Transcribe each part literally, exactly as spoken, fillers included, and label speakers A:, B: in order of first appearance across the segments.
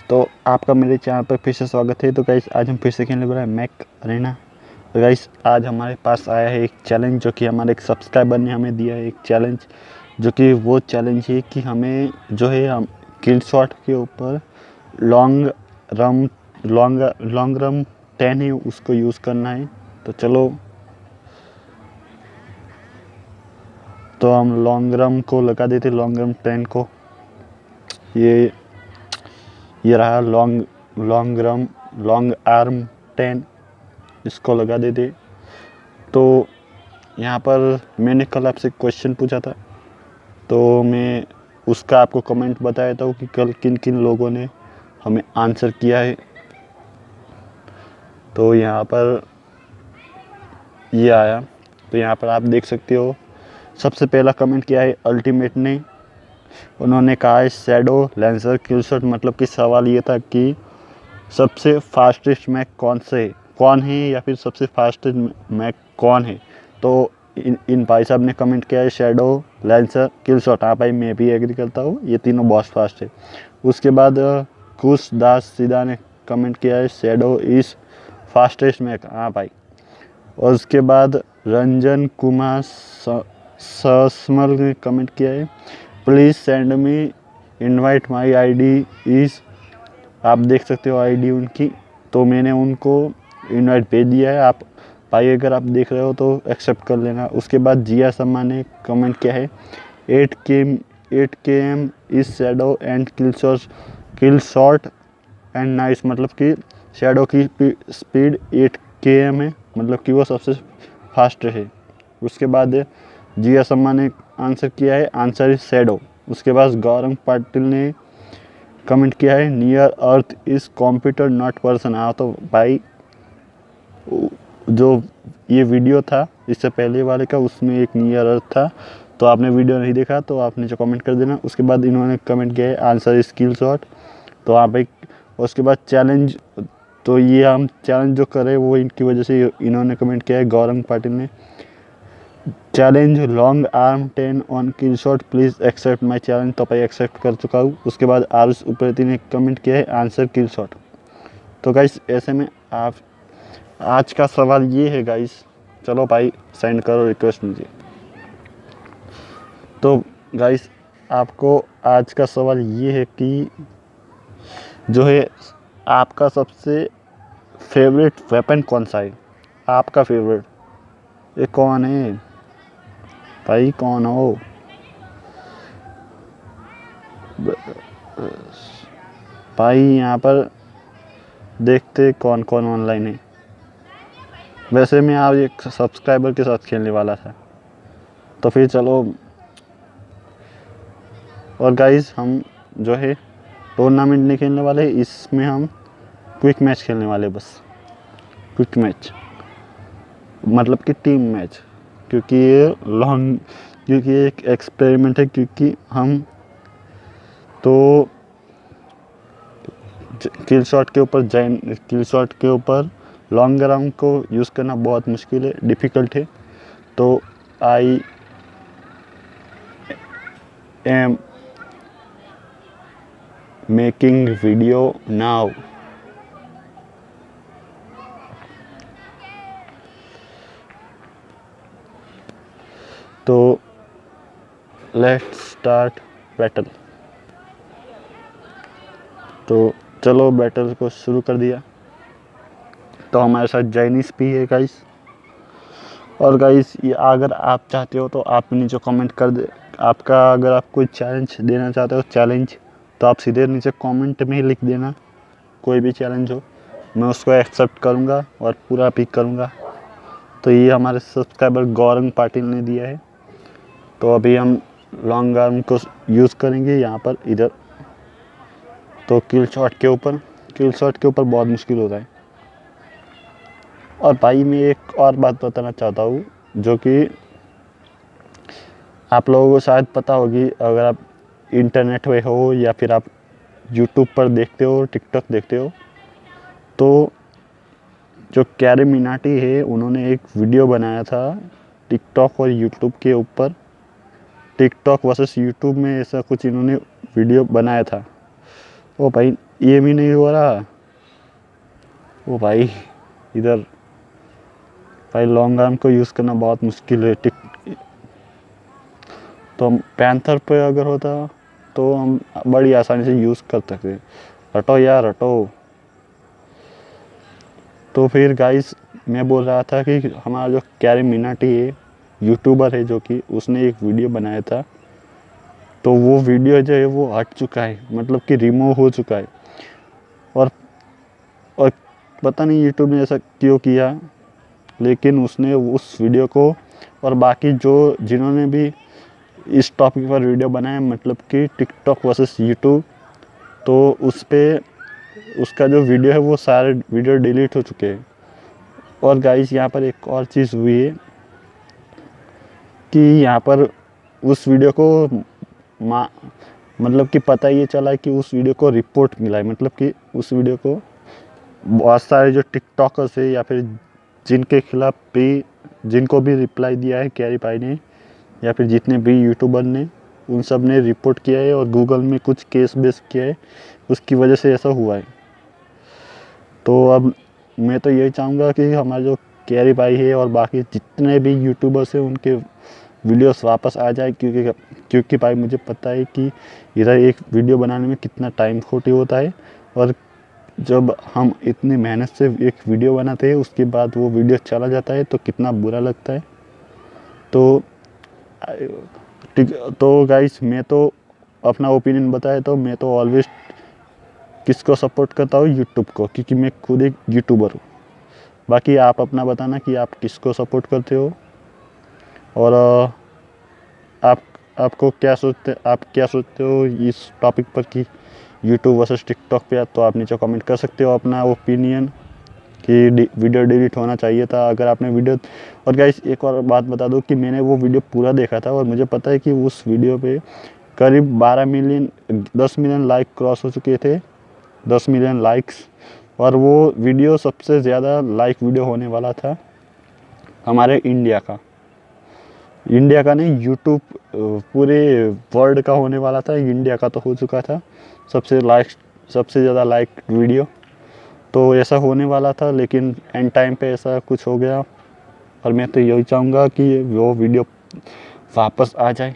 A: तो आपका मेरे चैनल पर फिर से स्वागत है। तो गाइस आज हम फिर से खेलने वाला है मैक अरेना। तो गाइस आज हमारे पास आया है एक चैलेंज जो कि हमारे एक सब्सक्राइबर ने हमें दिया है। एक चैलेंज जो कि वो चैलेंज है कि हमें जो है हम किल शॉट के ऊपर long arm long long arm ten है उसको यूज़ करना है। तो चलो तो हम लॉन्ग रम को लगा देते, लॉन्ग रम टेन को। ये ये रहा long long arm long arm ten, इसको लगा देते। तो यहाँ पर मैंने कल आपसे क्वेश्चन पूछा था, तो मैं उसका आपको कमेंट बताया था कि कल किन किन लोगों ने हमें आंसर किया है। तो यहाँ पर ये आया, तो यहाँ पर आप देख सकते हो। सबसे पहला कमेंट किया है अल्टीमेट ने। उन्होंने कहा है शैडो लेंसर किल शॉट। मतलब कि सवाल ये था कि सबसे फास्टेस्ट मैक कौन से कौन है या फिर सबसे फास्टेस्ट मैक कौन है। तो इन इन भाई साहब ने कमेंट किया है शैडो लेंसर किल शॉट। हाँ भाई, मैं भी एग्री करता हूँ, ये तीनों बहुत फास्ट है। उसके बाद कुश दास सीधा ने कमेंट किया है शैडो इज़ फास्टेस्ट मैक। हाँ भाई। और उसके बाद रंजन कुमार ससमल ने कमेंट किया है please send me invite my ID is. आप देख सकते हो आईडी उनकी, तो मैंने उनको इनवाइट भेज दिया है। आप भाई अगर आप देख रहे हो तो एक्सेप्ट कर लेना। उसके बाद जिया शर्मा ने कमेंट किया है eight K M eight K M is shadow and kill shot kill shot and nice. मतलब कि शैडो की स्पीड एट के एम है, मतलब कि वो सबसे फास्ट है। उसके बाद जिया शर्मा ने आंसर किया है आंसर इज शैडो। उसके बाद गौरंग पाटिल ने कमेंट किया है near earth is computer not person. हाँ तो भाई जो ये वीडियो था इससे पहले वाले का, उसमें एक नियर अर्थ था। तो आपने वीडियो नहीं देखा तो आप नीचे कमेंट कर देना। उसके बाद इन्होंने कमेंट किया है आंसर इज किल शॉट। तो हाँ भाई। उसके बाद चैलेंज, तो ये हम चैलेंज जो करें वो इनकी वजह से इन्होंने कमेंट किया है गौरंग पाटिल ने challenge long arm ten on kill shot please accept my challenge. तो भाई एक्सेप्ट कर चुका हूँ। उसके बाद आरुष उप्रेती ने कमेंट किया है आंसर किल शॉट। तो गाइस ऐसे में आप आज का सवाल ये है गाइस, चलो भाई सेंड करो रिक्वेस्ट मुझे। तो गाइस आपको आज का सवाल ये है कि जो है आपका सबसे फेवरेट वेपन कौन सा है। आपका फेवरेट ये कौन है भाई, कौन हो भाई। यहाँ पर देखते कौन कौन ऑनलाइन है। वैसे मैं आज एक सब्सक्राइबर के साथ खेलने वाला था, तो फिर चलो। और गाइस हम जो है टूर्नामेंट नहीं खेलने वाले, इसमें हम क्विक मैच खेलने वाले। बस क्विक मैच मतलब कि टीम मैच, क्योंकि ये लॉन्ग क्योंकि ये एक एक्सपेरिमेंट है। क्योंकि हम तो किल शॉट के ऊपर जैन किल शॉट के ऊपर लॉन्ग राउंड को यूज़ करना बहुत मुश्किल है, डिफ़िकल्ट है। तो I am making video now. तो लेट्स स्टार्ट बैटल। तो चलो बैटल को शुरू कर दिया। तो हमारे साथ जैनिस भी है गाइस। और गाइस ये अगर आप चाहते हो तो आप नीचे कमेंट कर दे। आपका अगर आप कोई चैलेंज देना चाहते हो चैलेंज, तो आप सीधे नीचे कमेंट में ही लिख देना। कोई भी चैलेंज हो मैं उसको एक्सेप्ट करूँगा और पूरा पिक करूँगा। तो ये हमारे सब्सक्राइबर गौरंग पाटिल ने दिया है। तो अभी हम लॉन्ग आर्म को यूज़ करेंगे यहाँ पर इधर। तो किल शॉट के ऊपर किल शॉट के ऊपर बहुत मुश्किल होता है। और भाई मैं एक और बात बताना चाहता हूँ जो कि आप लोगों को शायद पता होगी, अगर आप इंटरनेट पे हो या फिर आप यूट्यूब पर देखते हो, टिकटॉक देखते हो, तो जो कैरी मिनाटी है उन्होंने एक वीडियो बनाया था टिकटॉक और यूट्यूब के ऊपर। टिकटॉक वर्सेस यूट्यूब में ऐसा कुछ इन्होंने वीडियो बनाया था। ओ भाई एम ही नहीं हो रहा। ओ भाई इधर भाई लॉन्ग आर्म को यूज़ करना बहुत मुश्किल है। टिक तो हम पैंथर पे अगर होता तो हम बड़ी आसानी से यूज़ कर सकते। हटो यार हटो। तो फिर गाइस मैं बोल रहा था कि हमारा जो कैरी मिनाटी है यूट्यूबर है, जो कि उसने एक वीडियो बनाया था, तो वो वीडियो जो है वो हट चुका है, मतलब कि रिमूव हो चुका है। और और पता नहीं यूट्यूब ने ऐसा क्यों किया, लेकिन उसने उस वीडियो को और बाकी जो जिन्होंने भी इस टॉपिक पर वीडियो बनाया, मतलब कि टिकटॉक वर्सेस यूट्यूब, तो उस पर उसका जो वीडियो है वो सारे वीडियो डिलीट हो चुके हैं। और गाइस यहाँ पर एक और चीज़ हुई है कि यहाँ पर उस वीडियो को मा मतलब कि पता ये चला कि उस वीडियो को रिपोर्ट मिला है, मतलब कि उस वीडियो को बहुत सारे जो टिकटॉकर्स है या फिर जिनके खिलाफ भी जिनको भी रिप्लाई दिया है कैरी भाई ने या फिर जितने भी यूट्यूबर ने, उन सब ने रिपोर्ट किया है और गूगल में कुछ केस बेस किया है, उसकी वजह से ऐसा हुआ है। तो अब मैं तो यही चाहूँगा कि हमारा जो कैरी भाई है और बाकी जितने भी यूट्यूबर्स हैं उनके वीडियोस वापस आ जाए, क्योंकि क्योंकि भाई मुझे पता है कि इधर एक वीडियो बनाने में कितना टाइम खोटी होता है, और जब हम इतनी मेहनत से एक वीडियो बनाते हैं उसके बाद वो वीडियो चला जाता है तो कितना बुरा लगता है। तो ठीक, तो गाइस मैं तो अपना ओपिनियन बताया तो मैं तो ऑलवेज किसको सपोर्ट करता हूँ, यूट्यूब को, क्योंकि मैं खुद एक यूट्यूबर हूँ। बाकी आप अपना बताना कि आप किसको सपोर्ट करते हो, और आप आपको क्या सोचते आप क्या सोचते हो इस टॉपिक पर कि यूट्यूब वर्सेस टिकटॉक पे। तो आप नीचे कमेंट कर सकते हो अपना ओपिनियन कि वीडियो डिलीट होना चाहिए था अगर आपने वीडियो। और गाइस एक और बात बता दूं कि मैंने वो वीडियो पूरा देखा था और मुझे पता है कि उस वीडियो पे करीब बारह मिलियन दस मिलियन लाइक क्रॉस हो चुके थे, दस मिलियन लाइक्स। और वो वीडियो सबसे ज़्यादा लाइक वीडियो होने वाला था हमारे इंडिया का इंडिया का नहीं, यूट्यूब पूरे वर्ल्ड का होने वाला था। इंडिया का तो हो चुका था सबसे लाइक सबसे ज़्यादा लाइक वीडियो, तो ऐसा होने वाला था, लेकिन एंड टाइम पे ऐसा कुछ हो गया। और मैं तो यही चाहूँगा कि वो वीडियो वापस आ जाए।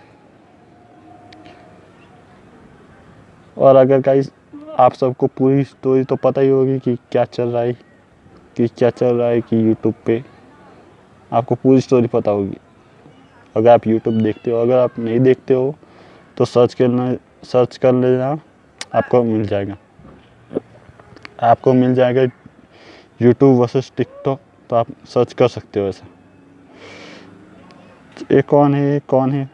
A: और अगर गाइस आप सबको पूरी स्टोरी तो पता ही होगी कि क्या चल रहा है कि क्या चल रहा है कि यूट्यूब पे आपको पूरी स्टोरी पता होगी अगर आप यूट्यूब देखते हो। अगर आप नहीं देखते हो तो सर्च करना सर्च कर लेना, आपको मिल जाएगा आपको मिल जाएगा यूट्यूब वर्सेस टिकटॉक, तो आप सर्च कर सकते हो। ऐसा ये कौन है ये कौन है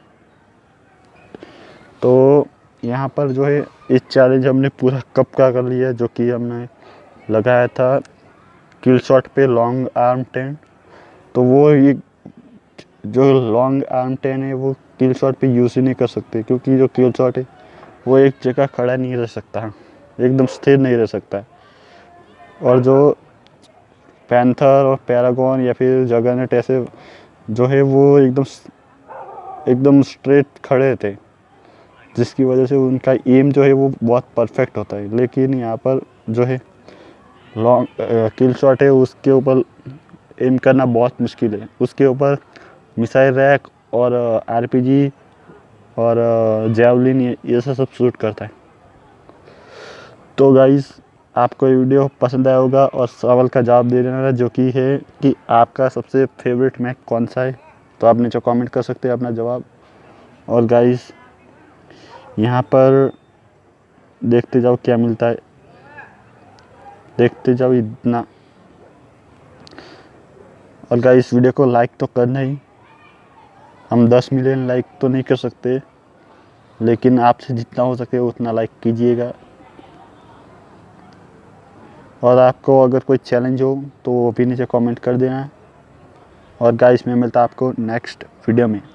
A: तो यहाँ पर जो है इस चैलेंज हमने पूरा कब का कर लिया, जो कि हमने लगाया था किल शॉट पे लॉन्ग आर्म टेन। तो वो ये जो लॉन्ग आर्म टेन है वो किल शॉट पे यूज़ ही नहीं कर सकते, क्योंकि जो किल शॉट है वो एक जगह खड़ा नहीं रह सकता, एकदम स्थिर नहीं रह सकता। और जो पैंथर और पैरागॉन या फिर जगरनट ऐसे जो है वो एकदम एकदम स्ट्रेट खड़े थे, जिसकी वजह से उनका एम जो है वो बहुत परफेक्ट होता है। लेकिन यहाँ पर जो है लॉन्ग किल शॉट है उसके ऊपर एम करना बहुत मुश्किल है। उसके ऊपर मिसाइल रैक और आरपीजी और जैवलिन ये सब सब शूट करता है। तो गाइस आपको ये वीडियो पसंद आया होगा और सवाल का जवाब दे देना, जो कि है कि आपका सबसे फेवरेट मैक कौन सा है। तो आप नीचे कमेंट कर सकते हैं अपना जवाब। और गाइस यहाँ पर देखते जाओ क्या मिलता है, देखते जाओ इतना। और गाइस वीडियो को लाइक तो करना ही, हम दस मिलियन लाइक तो नहीं कर सकते, लेकिन आपसे जितना हो सके उतना लाइक कीजिएगा। और आपको अगर कोई चैलेंज हो तो वो भी नीचे कमेंट कर देना। और गाइस मैं मिलता आपको नेक्स्ट वीडियो में।